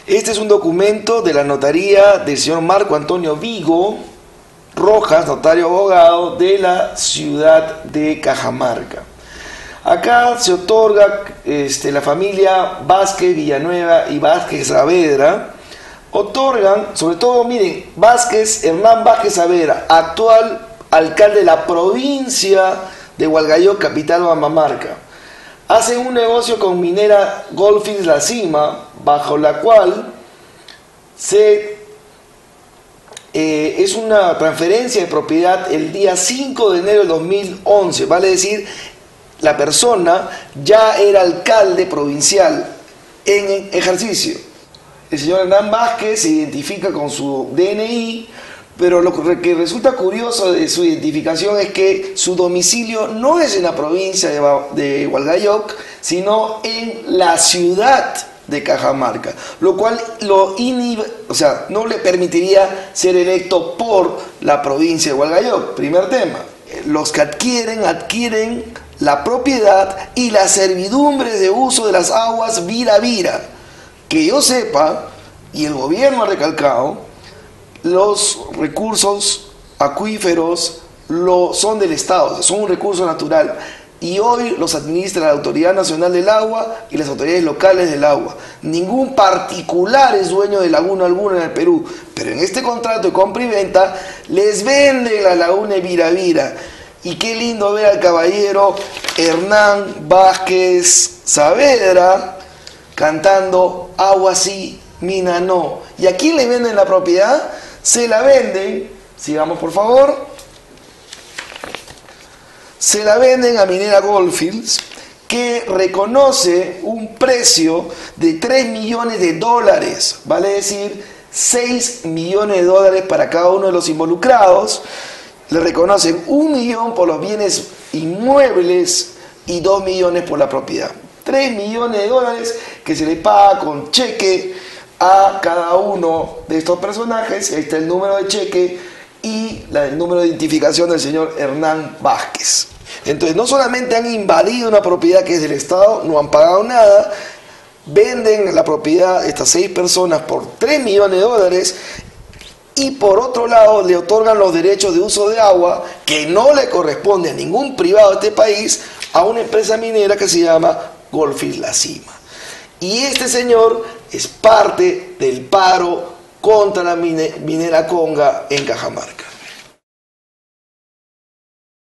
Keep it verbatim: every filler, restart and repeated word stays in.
Este es un documento de la notaría del señor Marco Antonio Vigo Rojas, notario abogado de la ciudad de Cajamarca. Acá se otorga este, la familia Vázquez Villanueva y Vázquez Saavedra, otorgan, sobre todo, miren, Vázquez, Hernán Vázquez Saavedra, actual alcalde de la provincia de Hualgayoc, capital Cajamarca. Hacen un negocio con minera Goldfields La Cima, bajo la cual se, eh, es una transferencia de propiedad el día cinco de enero del dos mil once, vale decir, la persona ya era alcalde provincial en ejercicio. El señor Hernán Vázquez se identifica con su D N I, pero lo que resulta curioso de su identificación es que su domicilio no es en la provincia de Hualgayoc, sino en la ciudad de Cajamarca, lo cual lo inhibe, o sea, no le permitiría ser electo por la provincia de Hualgayoc. Primer tema, los que adquieren, adquieren la propiedad y las servidumbres de uso de las aguas Vira Vira. Que yo sepa, y el gobierno ha recalcado, los recursos acuíferos lo, son del Estado, son un recurso natural, y hoy los administra la Autoridad Nacional del Agua y las autoridades locales del agua. Ningún particular es dueño de laguna alguna en el Perú, pero en este contrato de compra y venta les venden la laguna de Vira Vira. Y qué lindo ver al caballero Hernán Vázquez Saavedra cantando agua sí, mina no. ¿Y a quién le venden la propiedad? Se la venden, sigamos por favor, se la venden a Minera Goldfields, que reconoce un precio de tres millones de dólares, vale decir seis millones de dólares para cada uno de los involucrados. Le reconocen un millón por los bienes inmuebles y dos millones por la propiedad. tres millones de dólares que se le paga con cheque a cada uno de estos personajes. Ahí está el número de cheque y la, el número de identificación del señor Hernán Vázquez. Entonces, no solamente han invadido una propiedad que es del Estado, no han pagado nada, venden la propiedad a estas seis personas por tres millones de dólares y por otro lado le otorgan los derechos de uso de agua que no le corresponde a ningún privado de este país a una empresa minera que se llama Goldfields La Cima. Y este señor es parte del paro contra la minera Conga en Cajamarca.